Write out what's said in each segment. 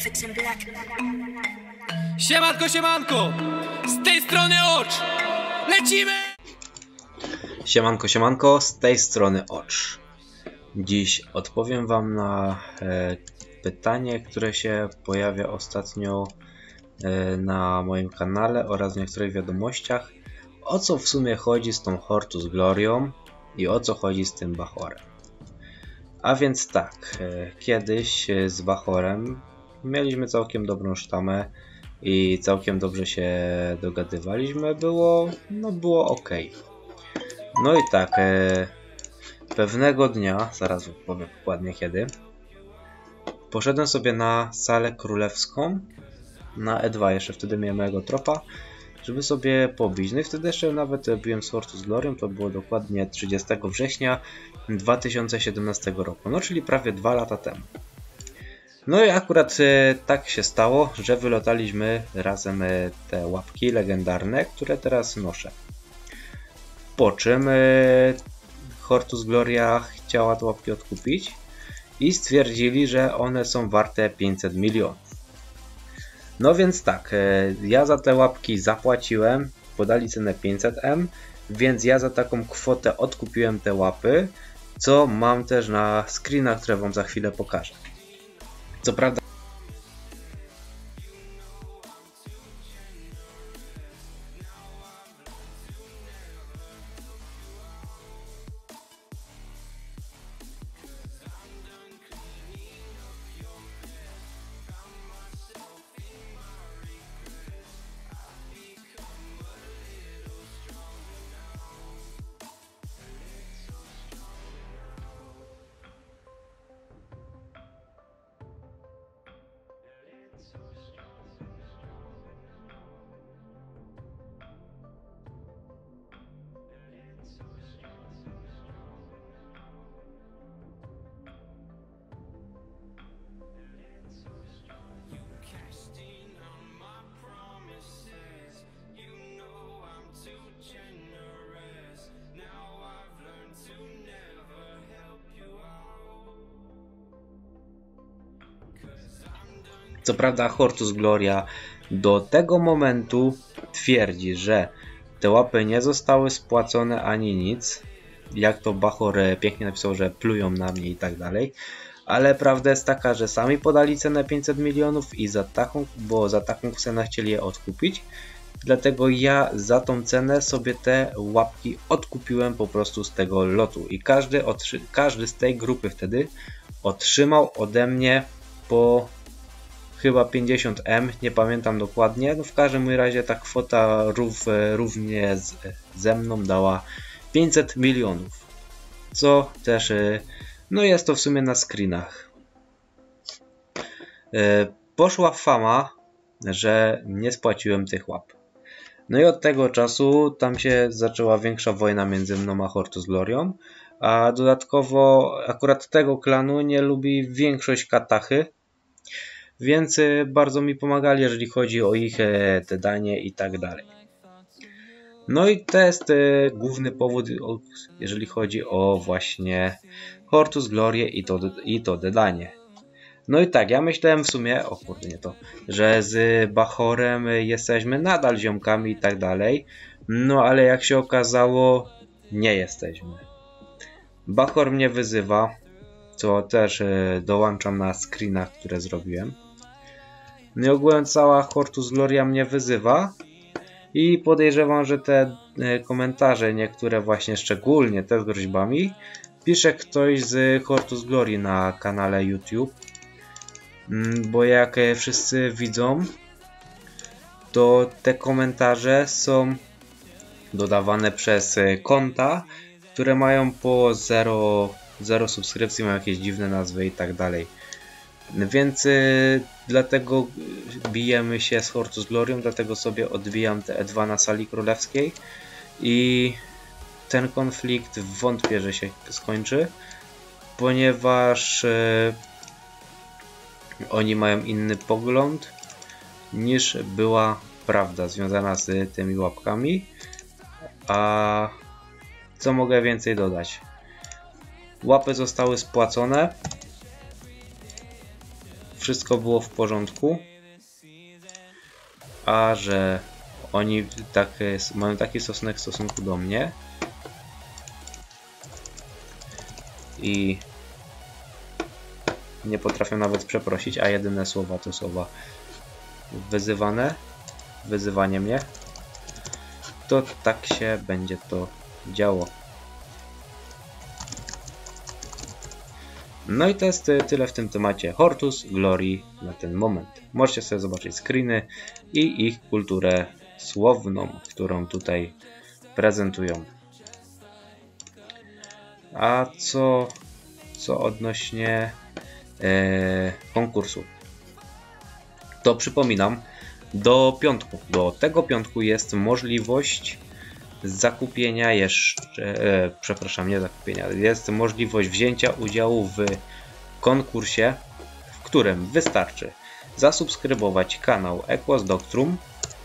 Siemanko, siemanko! Z tej strony Ocz! Lecimy! Siemanko, siemanko, z tej strony Ocz. Dziś odpowiem wam na pytanie, które się pojawia ostatnio na moim kanale oraz w niektórych wiadomościach. O co w sumie chodzi z tą Hortus Glorią i o co chodzi z tym Bachorem. A więc tak, kiedyś z Bachorem mieliśmy całkiem dobrą sztamę i całkiem dobrze się dogadywaliśmy, było ok. No i tak, pewnego dnia, zaraz powiem dokładnie kiedy, poszedłem sobie na salę królewską, na E2, jeszcze wtedy miałem mojego tropa, żeby sobie pobić. No i wtedy jeszcze nawet biłem z Hortus Glorią, to było dokładnie 30 września 2017 roku, no czyli prawie 2 lata temu. No i akurat tak się stało, że wylotaliśmy razem te łapki legendarne, które teraz noszę. Po czym Hortus Gloria chciała te łapki odkupić i stwierdzili, że one są warte 500 milionów. No więc tak, ja za te łapki zapłaciłem, podali cenę 500M, więc ja za taką kwotę odkupiłem te łapy, co mam też na screenach, które wam za chwilę pokażę. Co prawda Hortus Gloria do tego momentu twierdzi, że te łapy nie zostały spłacone ani nic. Jak to Bachor pięknie napisał, że plują na mnie i tak dalej. Ale prawda jest taka, że sami podali cenę 500 milionów i za taką cenę chcieli je odkupić. Dlatego ja za tą cenę sobie te łapki odkupiłem po prostu z tego lotu. I każdy z tej grupy wtedy otrzymał ode mnie po chyba 50M, nie pamiętam dokładnie. No w każdym razie ta kwota równie ze mną dała 500 milionów. Co też, no jest to w sumie na screenach. Poszła fama, że nie spłaciłem tych łap. No i od tego czasu tam się zaczęła większa wojna między mną a Hortus Glorią. A dodatkowo akurat tego klanu nie lubi większość katachy. Więc bardzo mi pomagali, jeżeli chodzi o ich dodanie i tak dalej. No i to jest główny powód, jeżeli chodzi o właśnie Hortus Glorię i to dodanie. No i tak, ja myślałem w sumie, o kurde nie to, że z Bachorem jesteśmy nadal ziomkami i tak dalej. No ale jak się okazało, nie jesteśmy. Bachor mnie wyzywa, co też dołączam na screenach, które zrobiłem. No i ogółem cała Hortus Gloria mnie wyzywa i podejrzewam, że te komentarze, niektóre właśnie szczególnie te z groźbami, pisze ktoś z Hortus Glorii na kanale YouTube. Bo jak wszyscy widzą, to te komentarze są dodawane przez konta, które mają po 0 subskrypcji, mają jakieś dziwne nazwy i tak dalej. Więc dlatego bijemy się z Hortus Glorią, dlatego sobie odbijam te E2 na sali królewskiej i ten konflikt wątpię, że się skończy, ponieważ oni mają inny pogląd niż była prawda związana z tymi łapkami. A co mogę więcej dodać? Łapy zostały spłacone. wszystko było w porządku, a że oni mają taki stosunek w stosunku do mnie i nie potrafią nawet przeprosić, a jedyne słowa to słowa wyzywanie mnie, to tak się będzie to działo. No i to jest tyle w tym temacie Hortus Glory na ten moment. Możecie sobie zobaczyć screeny i ich kulturę słowną, którą tutaj prezentują. A co odnośnie konkursu, to przypominam, do tego piątku jest możliwość zakupienia jest możliwość wzięcia udziału w konkursie, w którym wystarczy zasubskrybować kanał Equus Doctrum,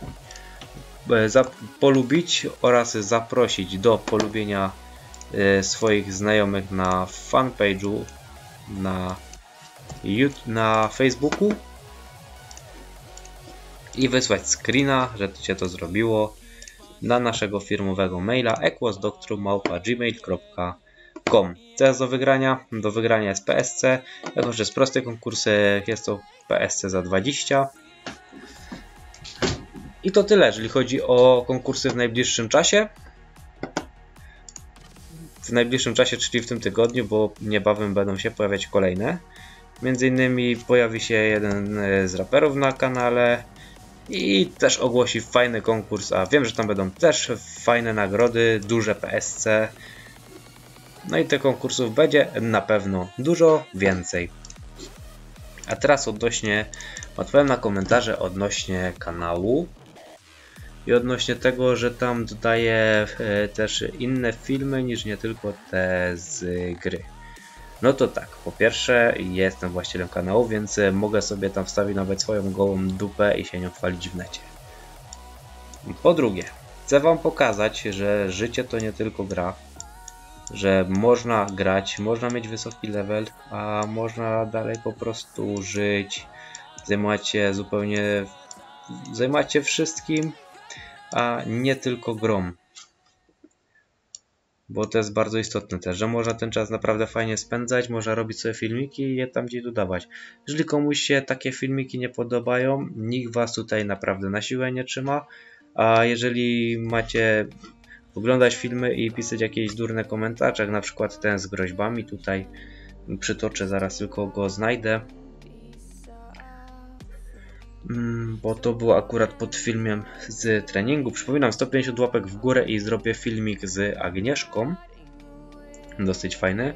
polubić oraz zaprosić do polubienia swoich znajomych na fanpage'u na Facebooku i wysłać screena, że się to zrobiło, na naszego firmowego maila equusdoctrum@gmail.com. Co jest do wygrania? Do wygrania jest PSC. Jako że jest prosty konkurs, jest to PSC za 20. I to tyle, jeżeli chodzi o konkursy w najbliższym czasie. W najbliższym czasie, czyli w tym tygodniu, bo niebawem będą się pojawiać kolejne. Między innymi pojawi się jeden z raperów na kanale i też ogłosi fajny konkurs, a wiem, że tam będą też fajne nagrody, duże PSC. No i tych konkursów będzie na pewno dużo więcej. A teraz odpowiem na komentarze odnośnie kanału i odnośnie tego, że tam dodaję też inne filmy niż nie tylko te z gry. No to tak, po pierwsze jestem właścicielem kanału, więc mogę sobie tam wstawić nawet swoją gołą dupę i się nią chwalić w necie. Po drugie, chcę wam pokazać, że życie to nie tylko gra, że można grać, można mieć wysoki level, a można dalej po prostu żyć, zajmować się wszystkim, a nie tylko grą. Bo to jest bardzo istotne też, że można ten czas naprawdę fajnie spędzać, można robić sobie filmiki i je tam gdzieś dodawać. Jeżeli komuś się takie filmiki nie podobają, nikt was tutaj naprawdę na siłę nie trzyma, a jeżeli macie oglądać filmy i pisać jakieś durne komentarze, jak na przykład ten z groźbami, tutaj przytoczę, zaraz tylko go znajdę, bo to było akurat pod filmem z treningu. Przypominam, 150 łapek w górę i zrobię filmik z Agnieszką. Dosyć fajny.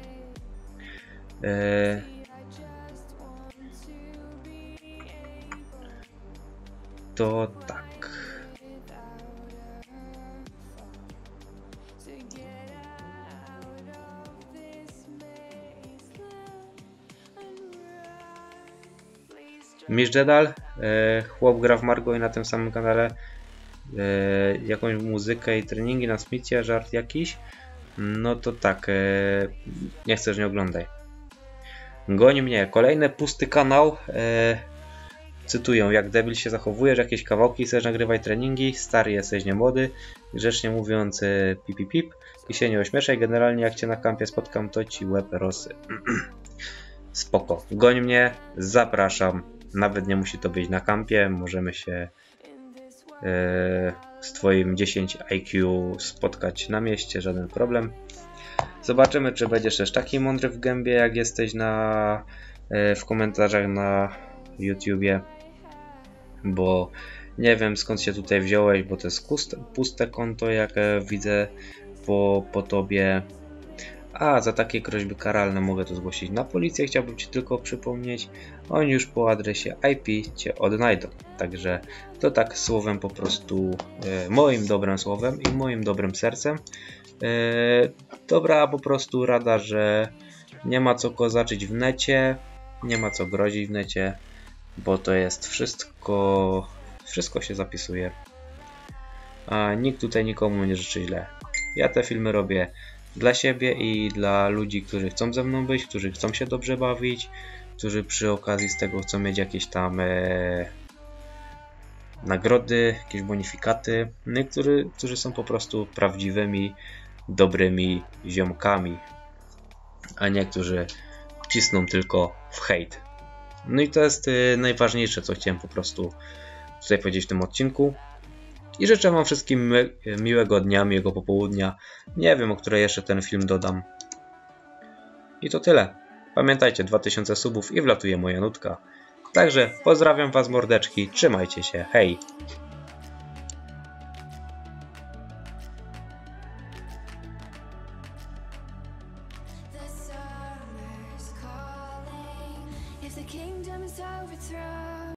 To tak. Mistrz Jedal, chłop gra w Margo i na tym samym kanale jakąś muzykę i treningi na Smithie, żart jakiś. No to tak, nie chcesz, nie oglądaj. Goni mnie, kolejny pusty kanał. Cytują, jak debil się zachowujesz, jakieś kawałki chcesz nagrywać treningi, stary jesteś, nie młody, grzecznie mówiąc pip pip pip i się nie ośmieszaj, generalnie jak cię na kampie spotkam, to ci łeb rosy. Spoko, goń mnie, zapraszam, nawet nie musi to być na kampie, możemy się z twoim 10 IQ spotkać na mieście, żaden problem. Zobaczymy, czy będziesz też taki mądry w gębie, jak jesteś w komentarzach na YouTubie, bo nie wiem, skąd się tutaj wziąłeś, bo to jest puste konto, jak widzę po tobie. A za takie groźby karalne mogę to zgłosić na policję. Chciałbym ci tylko przypomnieć, oni już po adresie IP cię odnajdą. Także to tak słowem po prostu, moim dobrym słowem i moim dobrym sercem. Dobra po prostu rada, że nie ma co kozaczyć w necie, nie ma co grozić w necie, bo to jest wszystko się zapisuje. A nikt tutaj nikomu nie życzy źle. Ja te filmy robię dla siebie i dla ludzi, którzy chcą ze mną być, którzy chcą się dobrze bawić, którzy przy okazji z tego chcą mieć jakieś tam nagrody, jakieś bonifikaty, niektórzy, którzy są po prostu prawdziwymi, dobrymi ziomkami, a niektórzy cisną tylko w hejt. No i to jest najważniejsze, co chciałem po prostu tutaj powiedzieć w tym odcinku. I życzę wam wszystkim miłego dnia, miłego popołudnia. Nie wiem, o której jeszcze ten film dodam. I to tyle. Pamiętajcie, 2000 subów i wlatuje moja nutka. Także pozdrawiam was mordeczki, trzymajcie się, hej! The kingdom's overthrown.